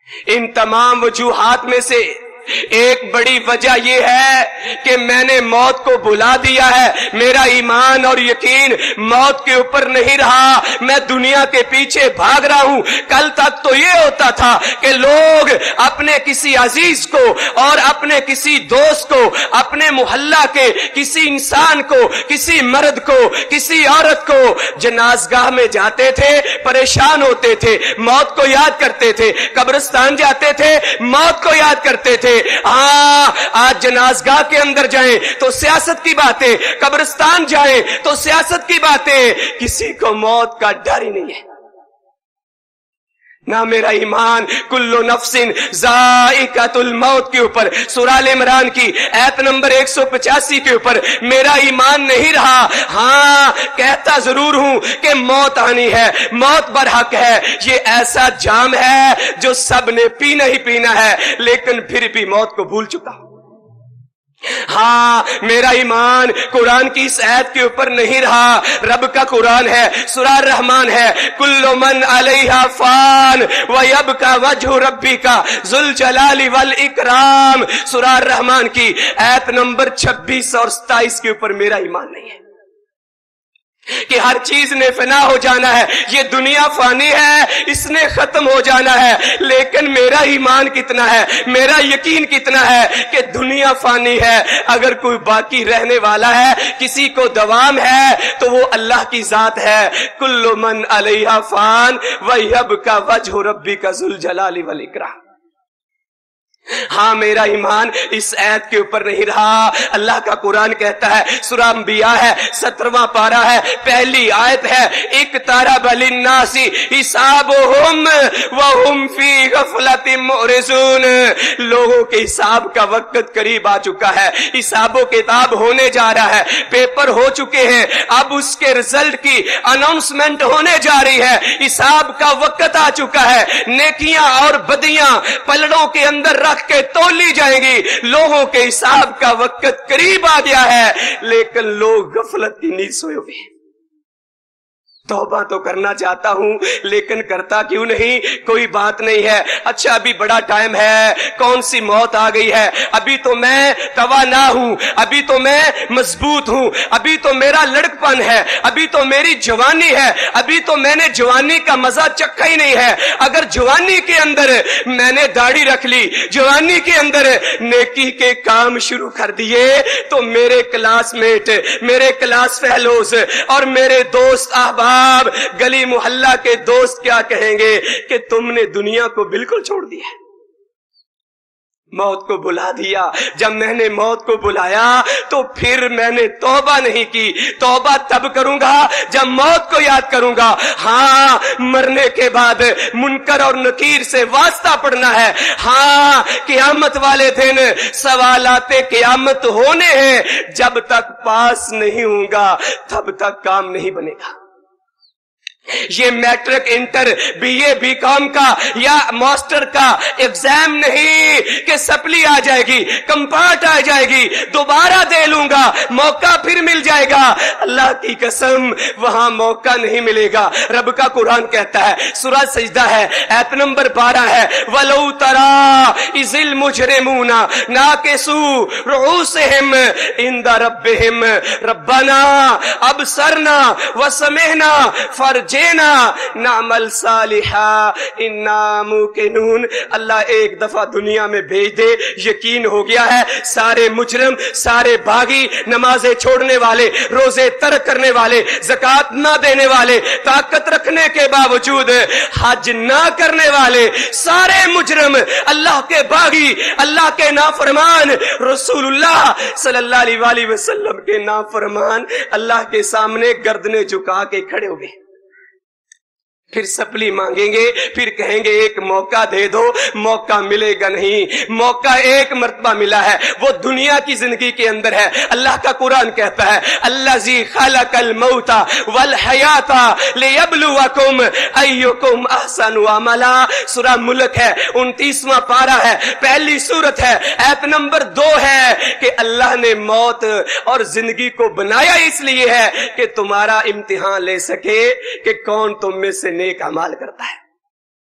इन तमाम वजूहात में से एक बड़ी वजह यह है कि मैंने मौत को भुला दिया है। मेरा ईमान और यकीन मौत के ऊपर नहीं रहा। मैं दुनिया के पीछे भाग रहा हूं। कल तक तो ये होता था कि लोग अपने किसी अजीज को और अपने किसी दोस्त को, अपने मोहल्ला के किसी इंसान को, किसी मर्द को, किसी औरत को जनाजगाह में जाते थे, परेशान होते थे, मौत को याद करते थे, कब्रिस्तान जाते थे, मौत को याद करते थे। आज जनाजगाह के अंदर जाएं तो सियासत की बातें, कब्रिस्तान जाएं तो सियासत की बातें। किसी को मौत का डर ही नहीं है। ना मेरा ईमान कुल्लु नफ्सिन ज़ाइक़तुल मौत के ऊपर, सूरह आल इमरान की आयत नंबर 185 के ऊपर मेरा ईमान नहीं रहा। हां, कहता जरूर हूं कि मौत आनी है, मौत बरहक है। ये ऐसा जाम है जो सब ने पीना ही पीना है, लेकिन फिर भी मौत को भूल चुका हूं। हाँ, मेरा ईमान कुरान की इस आयत के ऊपर नहीं रहा। रब का कुरान है, सूरह रहमान है, कुल्लु मन अलैहा फान व यबका वजहु रब्बिका जुल जलाली वल इकराम। सूरह रहमान की आयत नंबर 26 और 27 के ऊपर मेरा ईमान नहीं है कि हर चीज ने फना हो जाना है। ये दुनिया फानी है, इसने खत्म हो जाना है। लेकिन मेरा ईमान कितना है, मेरा यकीन कितना है कि दुनिया फानी है। अगर कोई बाकी रहने वाला है, किसी को दवाम है, तो वो अल्लाह की जात है। कुल्लु मन अलैहा फान व यबका वजहु रब्बिका जुल जलाली वल इकराम। हाँ, मेरा ईमान इस आयत के ऊपर नहीं रहा। अल्लाह का कुरान कहता है, सूरह अंबिया है, 17वां पारा है, पहली आयत है, इक़्तरब लिन्नासी हिसाबुहुम व हुम फी गफलतिन मुअरिज़ून। लोगों के हिसाब का वक्त करीब आ चुका है, हिसाबो किताब होने जा रहा है, पेपर हो चुके हैं, अब उसके रिजल्ट की अनाउंसमेंट होने जा रही है। हिसाब का वक्त आ चुका है। नेकियां और बदियां पलड़ों के अंदर रख के तोली जाएंगी। लोगों के हिसाब का वक्त करीब आ गया है, लेकिन लोग गफलत की नींद सोए हुए हैं। तौबा तो करना चाहता हूं, लेकिन करता क्यों नहीं? कोई बात नहीं है, अच्छा अभी बड़ा टाइम है, कौन सी मौत आ गई है, अभी तो मैं तवाना हूं, अभी तो मैं मजबूत हूं, अभी तो मेरा लड़कपन है, अभी तो मेरी जवानी है, अभी तो मैंने जवानी का मजा चखा ही नहीं है। अगर जवानी के अंदर मैंने दाढ़ी रख ली, जवानी के अंदर नेकी के काम शुरू कर दिए, तो मेरे क्लासमेट, मेरे क्लास फेलोज और मेरे दोस्त अहबाब, गली मोहल्ला के दोस्त क्या कहेंगे कि तुमने दुनिया को बिल्कुल छोड़ दिया, मौत को बुला दिया। जब मैंने मौत को बुलाया तो फिर मैंने तौबा नहीं की। तौबा तब करूंगा जब मौत को याद करूंगा। हाँ, मरने के बाद मुनकर और नकीर से वास्ता पड़ना है। हाँ, क़यामत वाले दिन सवालाते क़यामत होने हैं। जब तक पास नहीं होऊंगा तब तक काम नहीं बनेगा। ये मैट्रिक, इंटर, बीए, बीकॉम का या मास्टर का एग्जाम नहीं कि सप्ली आ जाएगी, कंपार्ट आ जाएगी, दोबारा दे लूंगा, मौका फिर मिल जाएगा। अल्लाह की कसम, वहां मौका नहीं मिलेगा। रब का कुरान कहता है, सूरह सजदा है, आयत नंबर 12 है, वलौ तरा इज़िल मुजरिमूना नाकिसू रुऊसिहिम इंदा रब्बिहिम रब्बना अबसरना व समिअना फरज जेना नामल सालिहा इन्ना मुकिनून। अल्लाह एक दफा दुनिया में भेज दे, यकीन हो गया है सारे मुजरिम, सारे बागी, नमाजें छोड़ने वाले, रोजे तर्क करने वाले, ज़कात ना देने वाले, ताकत रखने के बावजूद हज ना करने वाले, सारे मुजरिम, अल्लाह के बागी, अल्लाह के नाफरमान, रसूलुल्लाह सल्लल्लाहु अलैहि वसल्लम के नाफरमान अल्लाह के सामने गर्दनें झुका के खड़े हो गए। फिर सप्ली मांगेंगे, फिर कहेंगे एक मौका दे दो। मौका मिलेगा नहीं। मौका एक मर्तबा मिला है, वो दुनिया की जिंदगी के अंदर है। अल्लाह का कुरान कहता है, अल्लाज़ी खलकल मौता वल हयाता लियब्लुवकुम अय्युकुम अहसनु अमला। सूरह मुल्क है, 29वां पारा है, पहली सूरत है, आयत नंबर 2 है कि अल्लाह ने मौत और जिंदगी को बनाया इसलिए है कि तुम्हारा इम्तिहान ले सके कि कौन तुम में से नेक अमाल करता है।